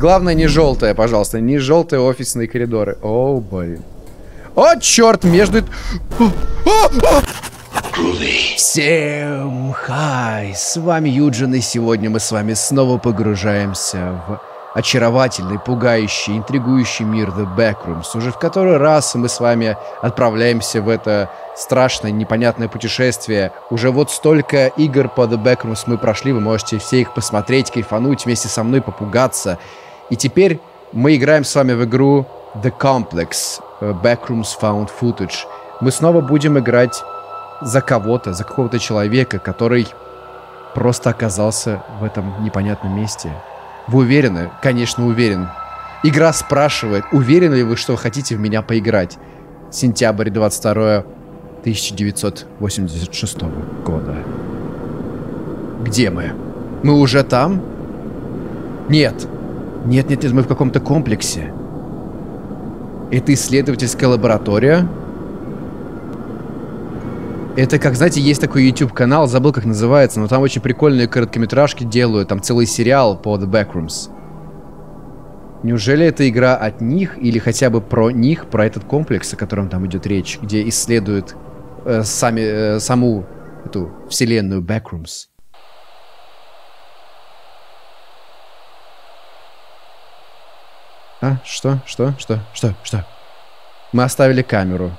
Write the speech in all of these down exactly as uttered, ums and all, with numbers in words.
Главное, не желтое, пожалуйста. Не желтые офисные коридоры. О, блин. О, черт, между... Всем хай! С вами Юджин, и сегодня мы с вами снова погружаемся в очаровательный, пугающий, интригующий мир The Backrooms. Уже в который раз мы с вами отправляемся в это страшное, непонятное путешествие. Уже вот столько игр по The Backrooms мы прошли, вы можете все их посмотреть, кайфануть, вместе со мной попугаться. И теперь мы играем с вами в игру The Complex, Backrooms Found Footage. Мы снова будем играть за кого-то, за какого-то человека, который просто оказался в этом непонятном месте. Вы уверены? Конечно, уверен. Игра спрашивает, уверены ли вы, что хотите в меня поиграть? Сентябрь двадцать второго тысяча девятьсот восемьдесят шестого года. Где мы? Мы уже там? Нет. Нет, нет, нет, мы в каком-то комплексе. Это исследовательская лаборатория. Это, как, знаете, есть такой YouTube-канал, забыл, как называется, но там очень прикольные короткометражки делают, там целый сериал по The Backrooms. Неужели это игра от них, или хотя бы про них, про этот комплекс, о котором там идет речь, где исследуют э, сами, э, саму эту вселенную Backrooms? А? Что? Что? Что? Что? Что? Мы оставили камеру.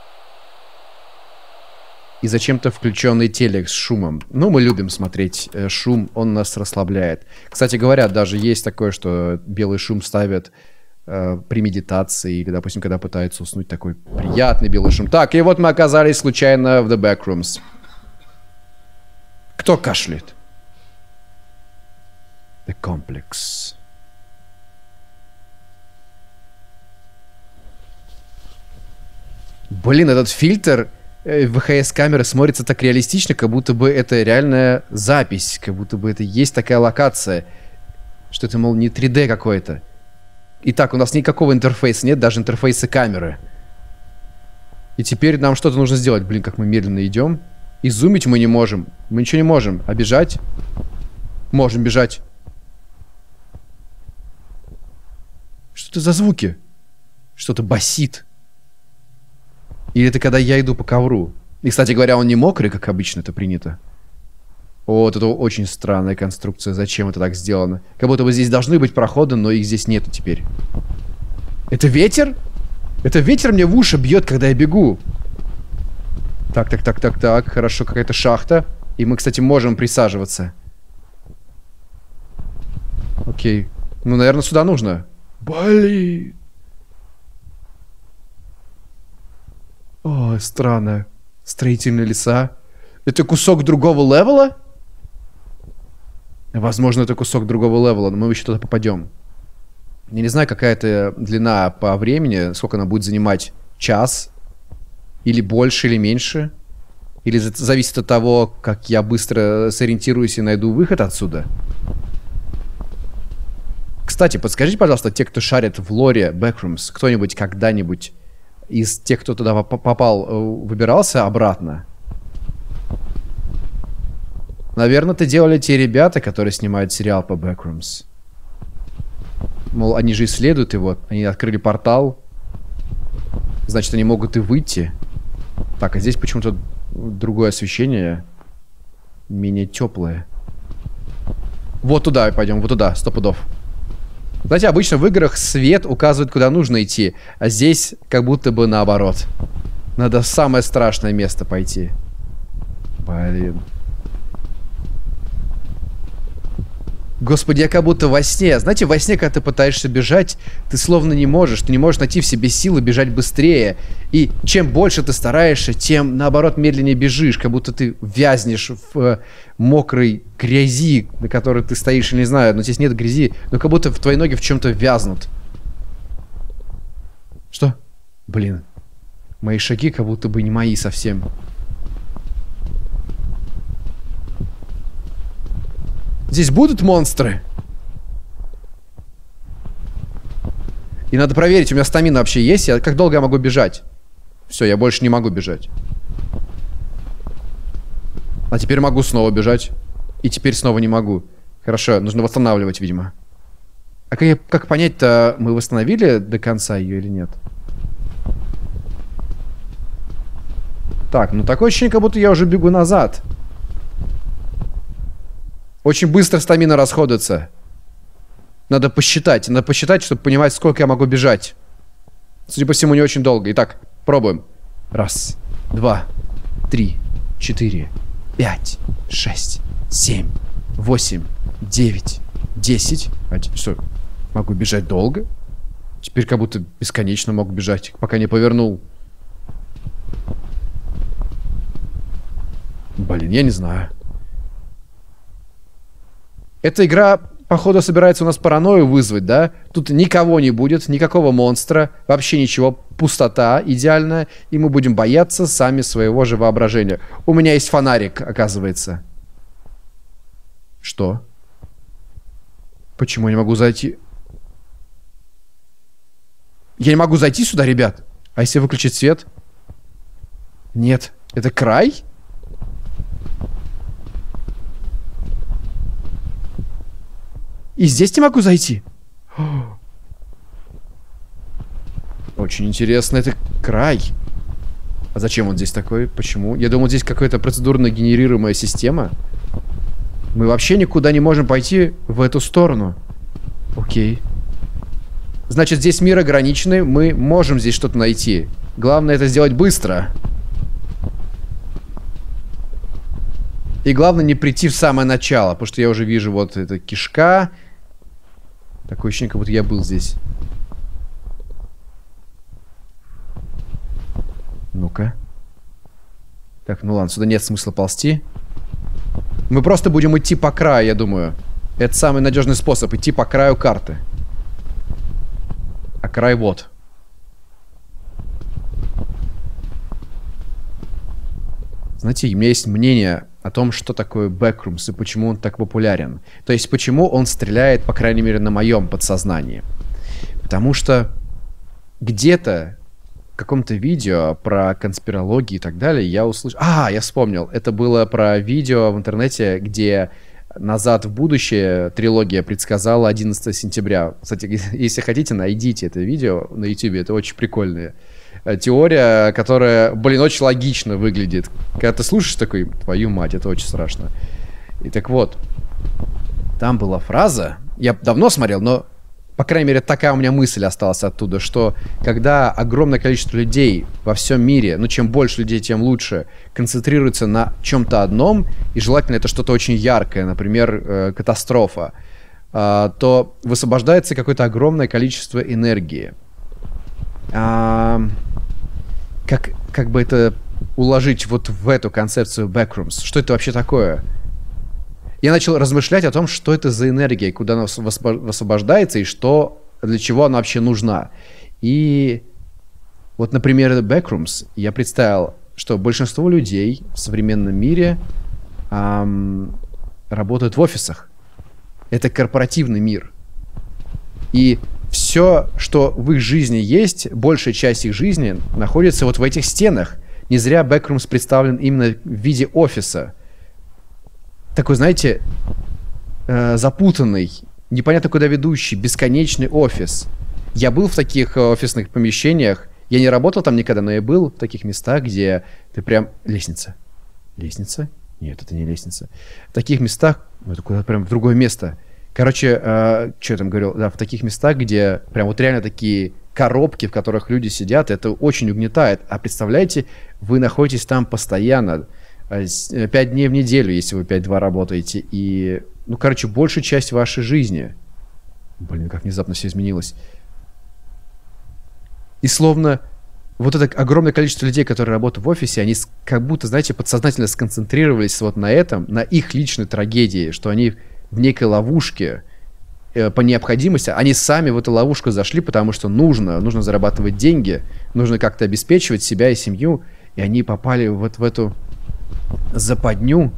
И зачем-то включенный телек с шумом. Ну, мы любим смотреть э, шум, он нас расслабляет. Кстати говоря, даже есть такое, что белый шум ставят э, при медитации, или, допустим, когда пытаются уснуть, такой приятный белый шум. Так, и вот мы оказались случайно в The Backrooms. Кто кашляет? The Complex. Блин, этот фильтр... ви эйч эс-камера смотрится так реалистично, как будто бы это реальная запись, как будто бы это есть такая локация, что это, мол, не три дэ какой-то. Итак, у нас никакого интерфейса нет, даже интерфейса камеры. И теперь нам что-то нужно сделать. Блин, как мы медленно идем. И зумить мы не можем. Мы ничего не можем. А бежать? Можем бежать. Что это за звуки? Что-то басит. Или это когда я иду по ковру. И, кстати говоря, он не мокрый, как обычно это принято. Вот, это очень странная конструкция. Зачем это так сделано? Как будто бы здесь должны быть проходы, но их здесь нету теперь. Это ветер? Это ветер мне в уши бьет, когда я бегу. Так, так, так, так, так. Хорошо, какая-то шахта. И мы, кстати, можем присаживаться. Окей. Ну, наверное, сюда нужно. Блин. О, странно. Строительные леса. Это кусок другого левела? Возможно, это кусок другого левела, но мы еще туда попадем. Я не знаю, какая это длина по времени, сколько она будет занимать. Час? Или больше, или меньше? Или зависит от того, как я быстро сориентируюсь и найду выход отсюда? Кстати, подскажите, пожалуйста, те, кто шарит в лоре Backrooms, кто-нибудь когда-нибудь из тех, кто туда попал, выбирался обратно? Наверное, это делали те ребята, которые снимают сериал по Backrooms. Мол, они же исследуют его. Они открыли портал. Значит, они могут и выйти. Так, а здесь почему-то другое освещение. Менее теплое. Вот туда пойдем, вот туда, сто пудов. Знаете, обычно в играх свет указывает, куда нужно идти, а здесь как будто бы наоборот. Надо в самое страшное место пойти. Блин. Господи, я как будто во сне. Знаете, во сне, когда ты пытаешься бежать, ты словно не можешь. Ты не можешь найти в себе силы бежать быстрее. И чем больше ты стараешься, тем, наоборот, медленнее бежишь. Как будто ты вязнешь в э, мокрой грязи, на которой ты стоишь, или не знаю, но здесь нет грязи. Но как будто твои ноги в чем-то вязнут. Что? Блин. Мои шаги как будто бы не мои совсем. Здесь будут монстры? И надо проверить, у меня стамина вообще есть? Я, как долго я могу бежать? Все, я больше не могу бежать. А теперь могу снова бежать. И теперь снова не могу. Хорошо, нужно восстанавливать, видимо. А как, как понять-то, мы восстановили до конца ее или нет? Так, ну такое ощущение, как будто я уже бегу назад. Очень быстро стамина расходуется. Надо посчитать. Надо посчитать, чтобы понимать, сколько я могу бежать. Судя по всему, не очень долго. Итак, пробуем. Раз, два, три, четыре, пять, шесть, семь, восемь, девять, десять. А что, могу бежать долго? Теперь как будто бесконечно могу бежать, пока не повернул. Блин, я не знаю. Эта игра, походу, собирается у нас паранойю вызвать, да? Тут никого не будет, никакого монстра, вообще ничего, пустота идеальная, и мы будем бояться сами своего же воображения. У меня есть фонарик, оказывается. Что? Почему я не могу зайти? Я не могу зайти сюда, ребят? А если выключить свет? Нет. Это край? И здесь не могу зайти? Очень интересно, это край. А зачем он здесь такой? Почему? Я думал, здесь какая-то процедурно генерируемая система. Мы вообще никуда не можем пойти в эту сторону. Окей. Значит, здесь мир ограниченный. Мы можем здесь что-то найти. Главное это сделать быстро. И главное не прийти в самое начало. Потому что я уже вижу вот эта кишка. Такое ощущение, как будто я был здесь. Ну-ка. Так, ну ладно, сюда нет смысла ползти. Мы просто будем идти по краю, я думаю. Это самый надежный способ, идти по краю карты. А край вот. Знаете, у меня есть мнение о том, что такое Backrooms и почему он так популярен. То есть, почему он стреляет, по крайней мере, на моем подсознании. Потому что где-то в каком-то видео про конспирологию и так далее я услышал... А, я вспомнил. Это было про видео в интернете, где «Назад в будущее» трилогия предсказала одиннадцатого сентября. Кстати, если хотите, найдите это видео на YouTube. Это очень прикольное. Теория, которая, блин, очень логично выглядит. Когда ты слушаешь такой, твою мать, это очень страшно. И так вот, там была фраза, я давно смотрел, но, по крайней мере, такая у меня мысль осталась оттуда, что когда огромное количество людей во всем мире, ну, чем больше людей, тем лучше, концентрируется на чем-то одном, и желательно это что-то очень яркое, например, э, катастрофа, э, то высвобождается какое-то огромное количество энергии. А, как, как бы это уложить вот в эту концепцию Backrooms? Что это вообще такое? Я начал размышлять о том, что это за энергия, куда она высвобождается и что, для чего она вообще нужна. И вот, например, Backrooms я представил, что большинство людей в современном мире эм, работают в офисах. Это корпоративный мир. И все, что в их жизни есть, большая часть их жизни находится вот в этих стенах. Не зря Backrooms представлен именно в виде офиса. Такой, знаете, э, запутанный, непонятно куда ведущий, бесконечный офис. Я был в таких офисных помещениях. Я не работал там никогда, но я был в таких местах, где ты прям... Лестница. Лестница? Нет, это не лестница. В таких местах... Ну, это куда-то прям в другое место. Короче, э, что я там говорил? Да, в таких местах, где прям вот реально такие коробки, в которых люди сидят, это очень угнетает. А представляете, вы находитесь там постоянно, пять дней в неделю, если вы пять-два работаете, и, ну, короче, большая часть вашей жизни. Блин, как внезапно все изменилось. И словно вот это огромное количество людей, которые работают в офисе, они как будто, знаете, подсознательно сконцентрировались вот на этом, на их личной трагедии, что они в некой ловушке э, по необходимости, они сами в эту ловушку зашли, потому что нужно, нужно зарабатывать деньги, нужно как-то обеспечивать себя и семью, и они попали вот в эту западню,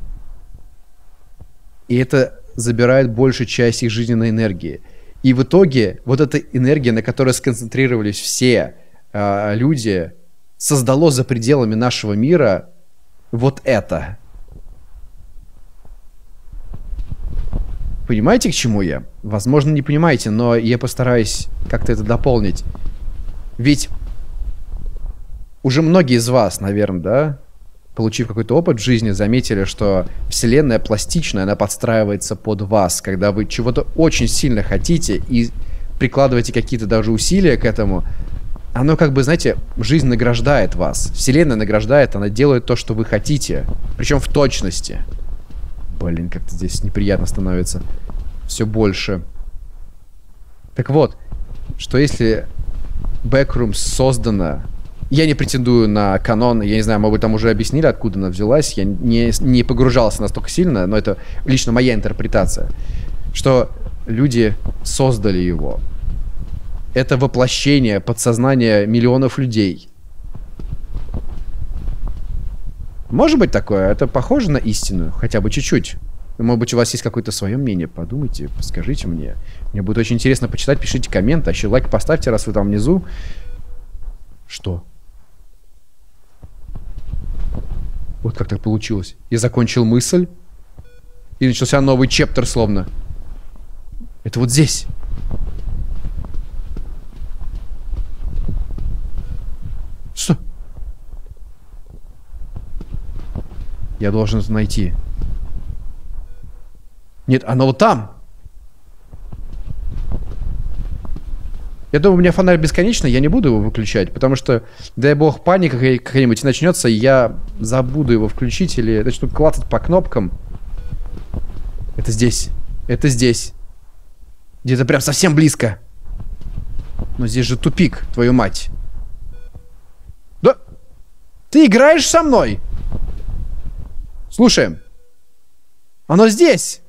и это забирает большую часть их жизненной энергии. И в итоге вот эта энергия, на которой сконцентрировались все э, люди, создало за пределами нашего мира вот это. Понимаете, к чему я? Возможно, не понимаете, но я постараюсь как-то это дополнить. Ведь уже многие из вас, наверное, да, получив какой-то опыт в жизни, заметили, что вселенная пластичная, она подстраивается под вас, когда вы чего-то очень сильно хотите и прикладываете какие-то даже усилия к этому. Оно как бы, знаете, жизнь награждает вас. Вселенная награждает, она делает то, что вы хотите. Причем в точности. Блин, как-то здесь неприятно становится. Все больше. Так вот, что если Backrooms создана... Я не претендую на канон, я не знаю, мы бы там уже объяснили, откуда она взялась. Я не, не погружался настолько сильно, но это лично моя интерпретация. Что люди создали его. Это воплощение подсознания миллионов людей. Может быть такое? Это похоже на истину? Хотя бы чуть-чуть. Может быть, у вас есть какое-то свое мнение? Подумайте, скажите мне. Мне будет очень интересно почитать. Пишите комменты. А еще лайк поставьте, раз вы там внизу. Что? Вот как так получилось. Я закончил мысль. И начался новый чептер словно. Это вот здесь. Что? Я должен это найти. Нет, оно вот там. Я думаю, у меня фонарь бесконечный, я не буду его выключать, потому что, дай бог, паника какая-нибудь начнется, и я забуду его включить или начну клацать по кнопкам. Это здесь. Это здесь. Где-то прям совсем близко. Но здесь же тупик, твою мать. Да? Ты играешь со мной? Слушай. Оно здесь.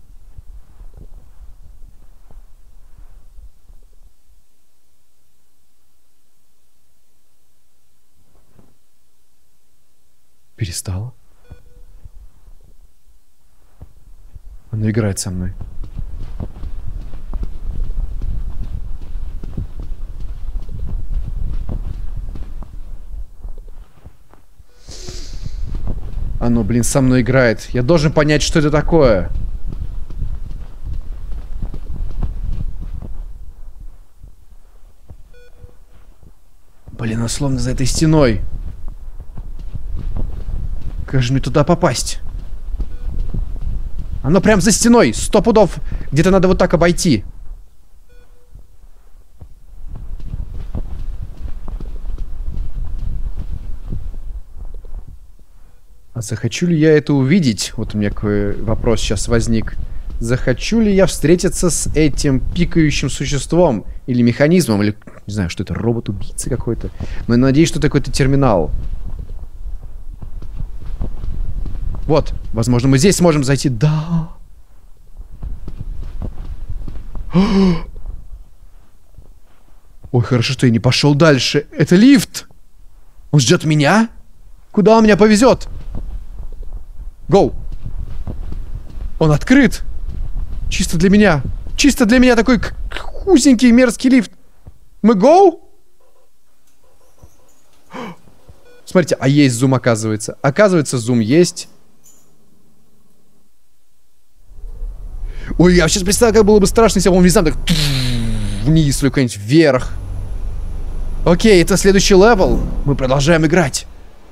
Перестало. Оно играет со мной. Оно, блин, со мной играет. Я должен понять, что это такое. Блин, оно словно за этой стеной. Как же мне туда попасть? Оно прям за стеной. Сто пудов. Где-то надо вот так обойти. А захочу ли я это увидеть? Вот у меня какой вопрос сейчас возник. Захочу ли я встретиться с этим пикающим существом? Или механизмом? Или, не знаю, что это, робот-убийца какой-то? Но я надеюсь, что это какой-то терминал. Вот, возможно, мы здесь сможем зайти. Да. Ой, хорошо, что я не пошел дальше. Это лифт. Он ждет меня? Куда он меня повезет? Гоу. Он открыт. Чисто для меня. Чисто для меня такой узенький мерзкий лифт. Мы гоу? Смотрите, а есть зум, оказывается. Оказывается, зум есть. Ой, я сейчас представляю, как было бы страшно, если бы он внезапно так вниз или куда-нибудь вверх. Окей, это следующий левел. Мы продолжаем играть.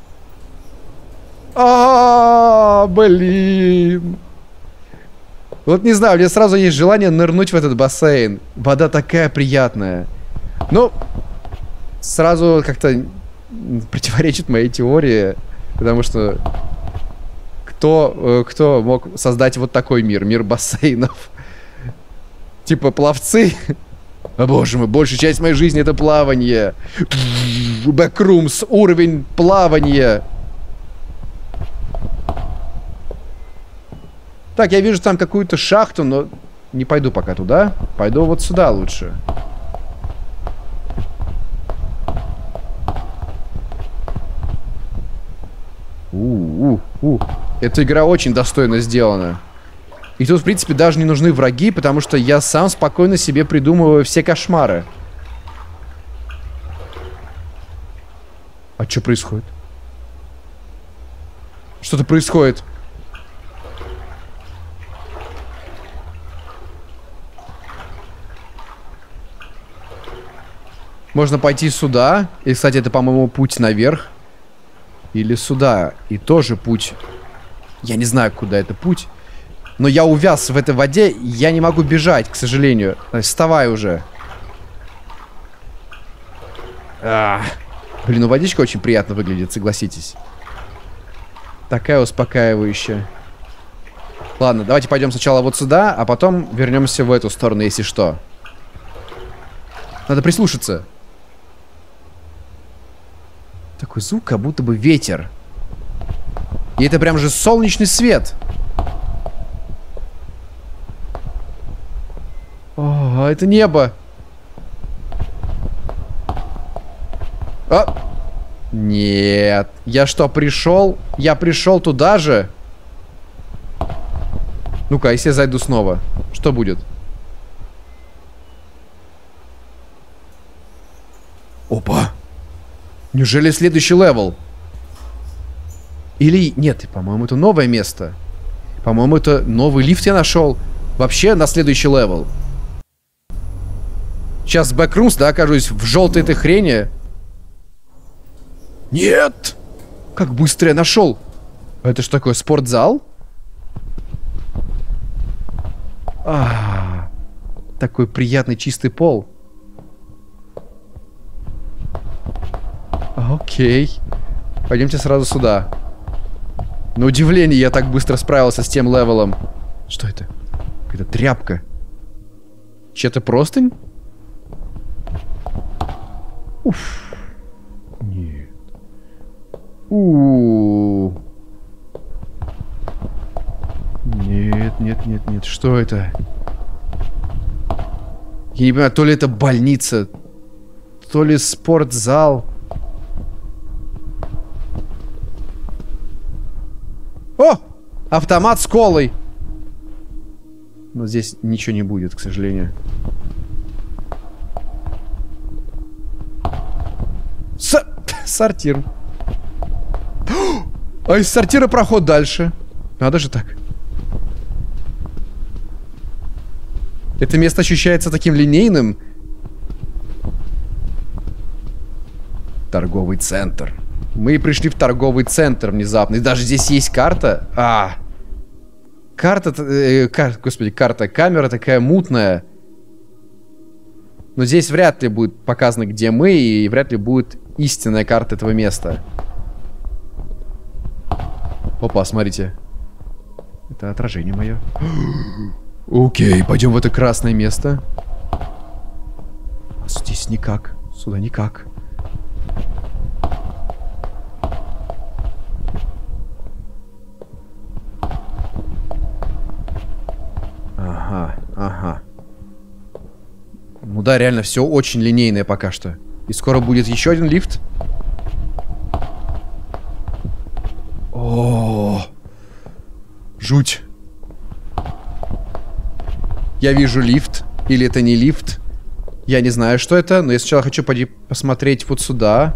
А, блин. Вот не знаю, у меня сразу есть желание нырнуть в этот бассейн. Вода такая приятная. Ну, сразу как-то противоречит моей теории, потому что кто, кто мог создать вот такой мир, мир бассейнов? Типа пловцы? О боже мой, большая часть моей жизни это плавание. Backrooms, уровень плавания. Так, я вижу там какую-то шахту, но не пойду пока туда. Пойду вот сюда лучше. У-у-у. Эта игра очень достойно сделана. И тут, в принципе, даже не нужны враги, потому что я сам спокойно себе придумываю все кошмары. А что происходит? Что-то происходит. Можно пойти сюда. И, кстати, это, по-моему, путь наверх. Или сюда. И тоже путь. Я не знаю, куда это путь. Но я увяз в этой воде. Я не могу бежать, к сожалению. Вставай уже. А. Блин, ну водичка очень приятно выглядит, согласитесь. Такая успокаивающая. Ладно, давайте пойдем сначала вот сюда, а потом вернемся в эту сторону, если что. Надо прислушаться. Такой звук, как будто бы ветер. И это прям же солнечный свет. О, это небо. А! Нет. Я что, пришел? Я пришел туда же? Ну-ка, если я зайду снова, что будет? Опа! Неужели следующий левел? Или... Нет, по-моему, это новое место. По-моему, это новый лифт я нашел. Вообще на следующий левел. Сейчас бэкрумс, да, окажусь в желтой этой хрени. Нет! Как быстро я нашел. Это что такое, спортзал? А, такой приятный чистый пол. Окей. Пойдемте сразу сюда. На удивление я так быстро справился с тем левелом. Что это? Какая-то тряпка. Чья-то простынь? Уф. Нет. У-у-у. Нет, нет, нет, нет. Что это? Я не понимаю, то ли это больница, то ли спортзал. О! Автомат с колой. Но здесь ничего не будет, к сожалению. С... Сортир. А из сортира проход дальше. Надо же так. Это место ощущается таким линейным. Торговый центр. Мы пришли в торговый центр внезапно. И даже здесь есть карта. А, карта, э, кар, господи, карта, камера такая мутная. Но здесь вряд ли будет показано, где мы, и вряд ли будет истинная карта этого места. Опа, смотрите. Это отражение мое. Окей, пойдем в это красное место. Здесь никак. Сюда никак. Ага, ага. Ну да, реально, все очень линейное пока что. И скоро будет еще один лифт. О, жуть. Я вижу лифт. Или это не лифт. Я не знаю, что это. Но я сначала хочу пойти посмотреть вот сюда.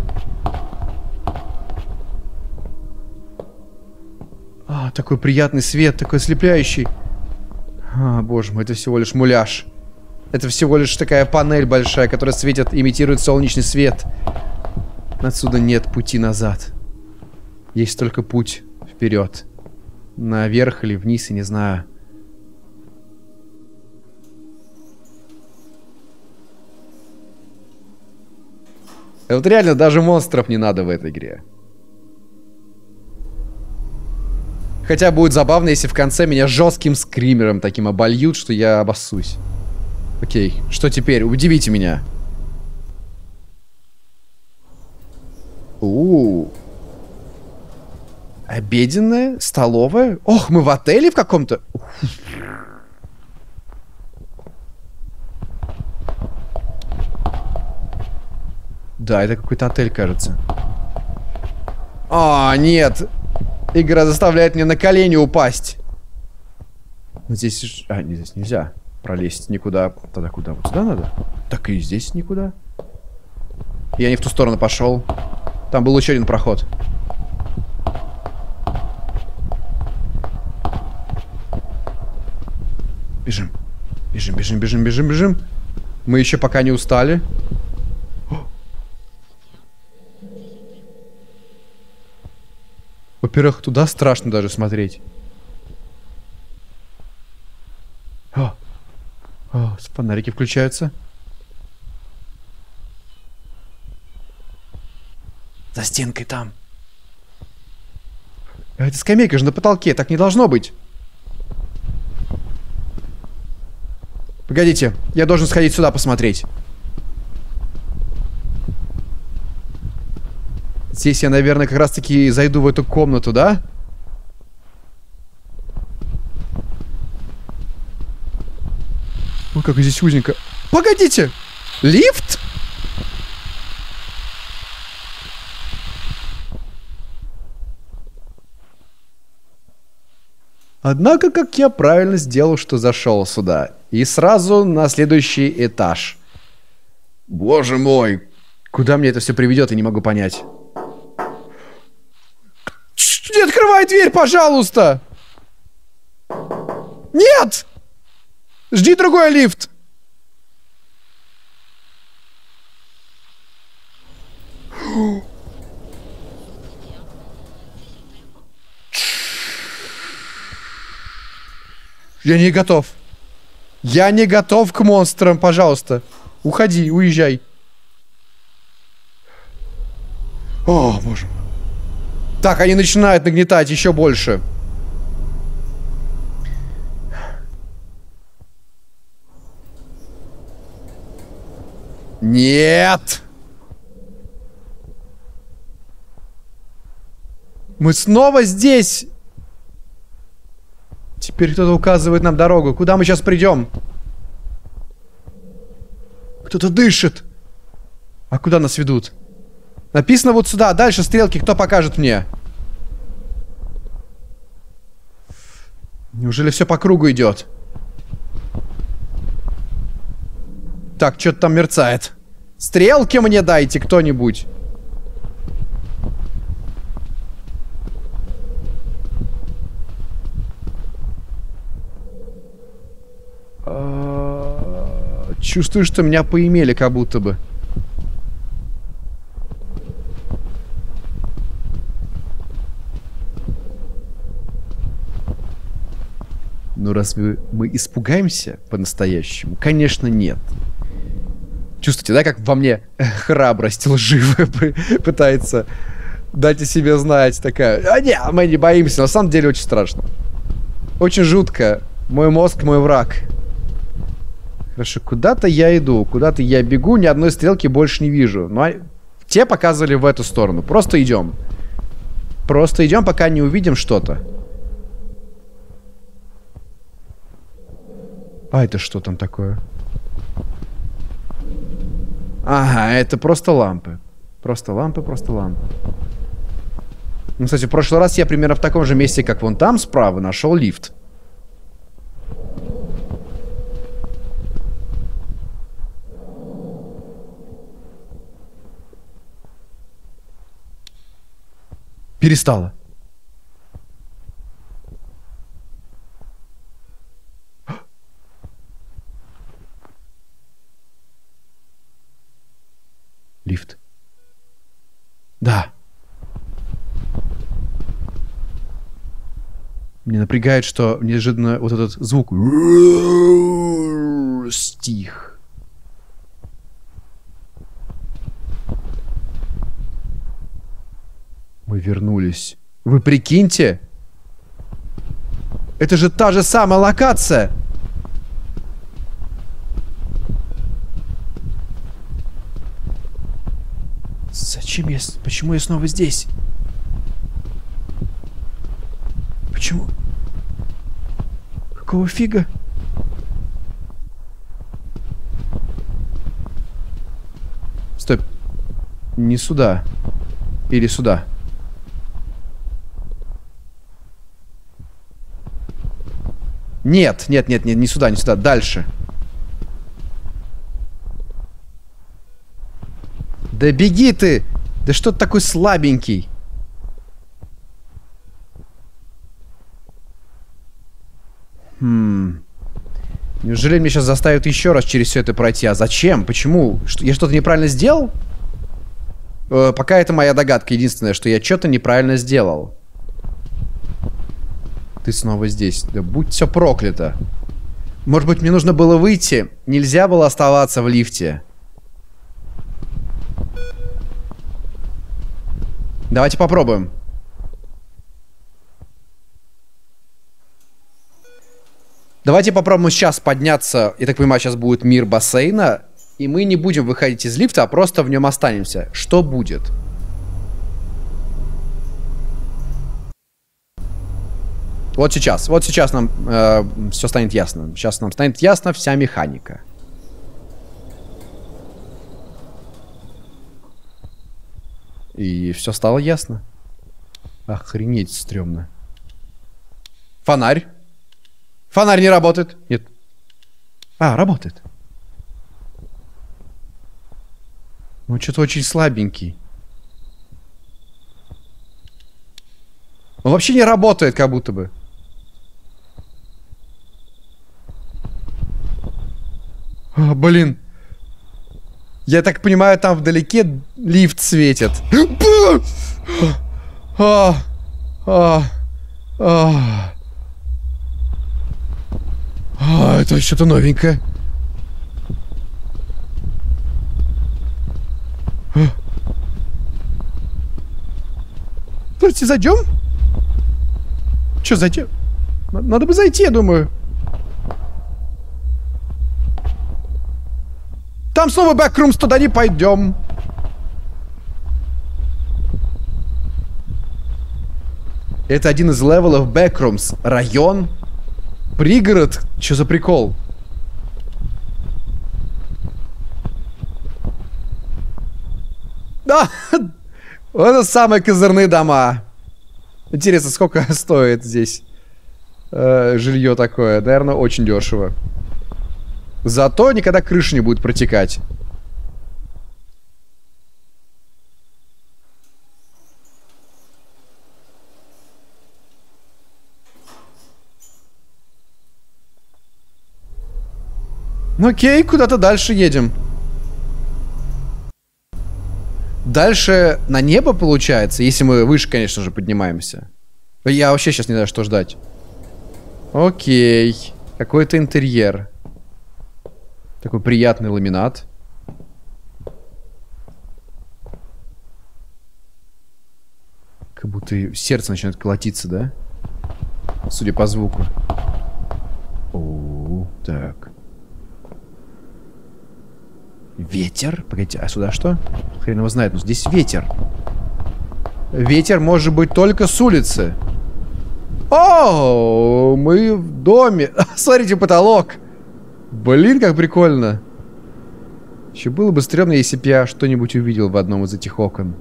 А, такой приятный свет. Такой ослепляющий. А, боже мой, это всего лишь муляж. Это всего лишь такая панель большая, которая светит, имитирует солнечный свет. Отсюда нет пути назад. Есть только путь вперед. Наверх или вниз, я не знаю. Вот реально, даже монстров не надо в этой игре. Хотя будет забавно, если в конце меня жестким скримером таким обольют, что я обоссусь. Окей, что теперь? Удивите меня. У-у-у. Обеденная? Столовая? Ох, мы в отеле в каком-то? Да, это какой-то отель, кажется. А, нет. Игра заставляет меня на колени упасть. Но здесь... А, не, здесь нельзя пролезть никуда. Тогда куда? Вот сюда надо? Так и здесь никуда. Я не в ту сторону пошел. Там был еще один проход. Бежим. Бежим, бежим, бежим, бежим, бежим. Мы еще пока не устали. Во-первых, туда страшно даже смотреть. О, о, фонарики включаются. За стенкой там. А это скамейка же на потолке, так не должно быть. Погодите, я должен сходить сюда посмотреть. Здесь я, наверное, как раз-таки зайду в эту комнату, да? Ой, как здесь узенько. Погодите! Лифт? Однако, как я правильно сделал, что зашел сюда. И сразу на следующий этаж. Боже мой! Куда мне это все приведет, я не могу понять. Не открывай дверь, пожалуйста! Нет! Жди другой лифт! Я не готов. Я не готов к монстрам, пожалуйста. Уходи, уезжай. О, боже мой. Так, они начинают нагнетать еще больше. Нет! Мы снова здесь! Теперь кто-то указывает нам дорогу. Куда мы сейчас придем? Кто-то дышит. А куда нас ведут? Написано вот сюда. Дальше стрелки. Кто покажет мне? Неужели все по кругу идет? Так, что-то там мерцает. Стрелки мне дайте кто-нибудь. Чувствую, что меня поимели, как будто бы. Ну, разве мы испугаемся по-настоящему? Конечно, нет. Чувствуете, да, как во мне храбрость лживая пытается дать о себе знать. Такая, а не, мы не боимся. На самом деле очень страшно. Очень жутко. Мой мозг, мой враг. Хорошо, куда-то я иду, куда-то я бегу, ни одной стрелки больше не вижу. Но те показывали в эту сторону. Просто идем. Просто идем, пока не увидим что-то. А это что там такое? Ага, это просто лампы. Просто лампы, просто лампы. Ну, кстати, в прошлый раз я примерно в таком же месте, как вон там справа, нашел лифт. Перестала. Лифт. Да. Мне напрягает, что неожиданно вот этот звук стих. Мы вернулись. Вы прикиньте? Это же та же самая локация. Зачем я... Почему я снова здесь? Почему? Какого фига? Стоп. Не сюда. Или сюда. Нет, нет, нет, нет, не сюда, не сюда. Дальше. Да беги ты! Да что ты такой слабенький? Хм. Неужели меня сейчас заставят еще раз через все это пройти? А зачем? Почему? Что, я что-то неправильно сделал? Э, пока это моя догадка. Единственное, что я что-то неправильно сделал. Ты снова здесь. Да будь все проклято. Может быть, мне нужно было выйти? Нельзя было оставаться в лифте. Давайте попробуем. Давайте попробуем сейчас подняться. Я так понимаю, сейчас будет мир бассейна. И мы не будем выходить из лифта, а просто в нем останемся. Что будет? Вот сейчас. Вот сейчас нам э, все станет ясно. Сейчас нам станет ясна вся механика. И все стало ясно. Охренеть стрёмно. Фонарь. Фонарь не работает. Нет. А, работает. Ну, что-то очень слабенький. Он вообще не работает, как будто бы. О, блин. Я так понимаю, там вдалеке лифт светит. А, а, а. А, это что-то новенькое. А. Давайте зайдем. Че, зайдем? Надо бы зайти, я думаю. Там снова бэкрумс, туда не пойдем. Это один из левелов бэкрумс. Район. Пригород. Что за прикол? Да! Это самые козырные дома. Интересно, сколько стоит здесь э, жилье такое? Наверное, очень дешево. Зато никогда крыша не будет протекать. Ну окей, куда-то дальше едем. Дальше на небо, получается, если мы выше, конечно же, поднимаемся. Я вообще сейчас не знаю, что ждать. Окей. Какой-то интерьер. Такой приятный ламинат. Как будто сердце начинает колотиться, да? Судя по звуку. О, так. Ветер? Погодите, а сюда что? Хрен его знает, но здесь ветер. Ветер может быть только с улицы. О, мы в доме. Смотрите, потолок. Блин, как прикольно. Еще было бы стрёмно, если бы я что-нибудь увидел в одном из этих окон.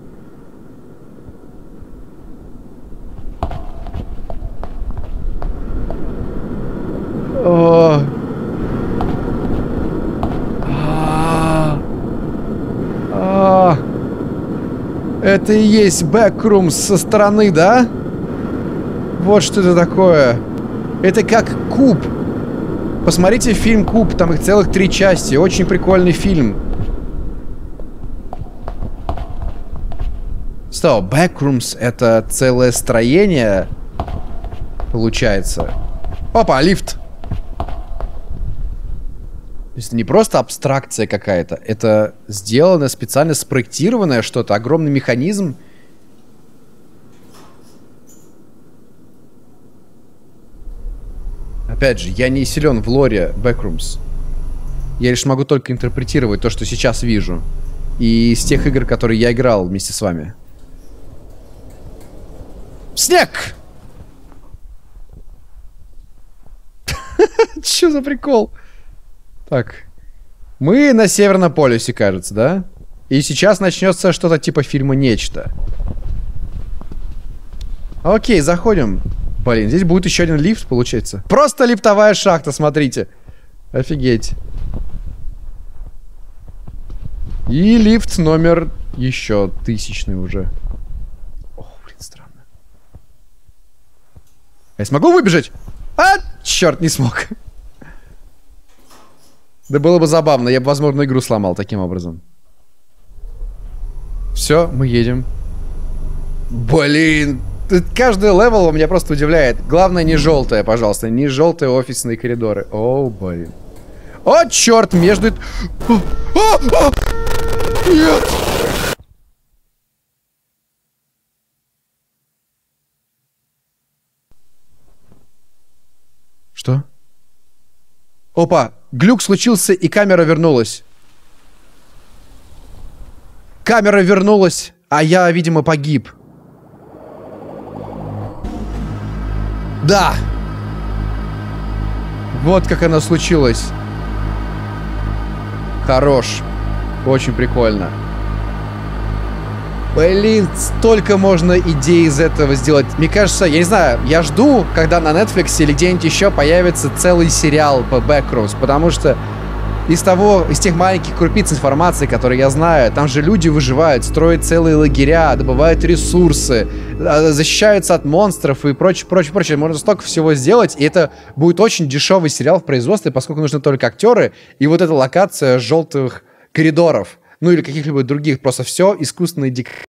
О. А. А. Это и есть бэкрумс со стороны, да? Вот что это такое. Это как куб. Посмотрите фильм «Куб», там их целых три части. Очень прикольный фильм. Стоп, бэкрумс — это целое строение, получается. Опа, лифт. То есть это не просто абстракция какая-то. Это сделано, специально спроектированное что-то. Огромный механизм. Опять же, я не силен в лоре Backrooms. Я лишь могу только интерпретировать то, что сейчас вижу. И из тех игр, которые я играл вместе с вами. Снег! Чё за прикол? Так. Мы на Северном полюсе, кажется, да? И сейчас начнется что-то типа фильма «Нечто». Окей, заходим. Блин, здесь будет еще один лифт, получается. Просто лифтовая шахта, смотрите. Офигеть. И лифт номер еще тысячный уже. О, блин, странно. Я смогу выбежать? А, черт, не смог. Да было бы забавно, я бы, возможно, игру сломал таким образом. Все, мы едем. Блин, Каждый левел меня просто удивляет. Главное, не желтое, пожалуйста. Не желтые офисные коридоры. О, блин. О, черт, между... О, о, о! Нет! Что? Опа, глюк случился, и камера вернулась. Камера вернулась, а я, видимо, погиб. Да! Вот как оно случилось. Хорош. Очень прикольно. Блин, столько можно идей из этого сделать. Мне кажется, я не знаю, я жду, когда на Netflix или где-нибудь еще появится целый сериал по Backrooms, потому что из того, из тех маленьких крупиц информации, которые я знаю, там же люди выживают, строят целые лагеря, добывают ресурсы, защищаются от монстров и прочее, прочее, прочее. Можно столько всего сделать, и это будет очень дешевый сериал в производстве, поскольку нужны только актеры и вот эта локация желтых коридоров. Ну или каких-либо других, просто все искусственные декорации.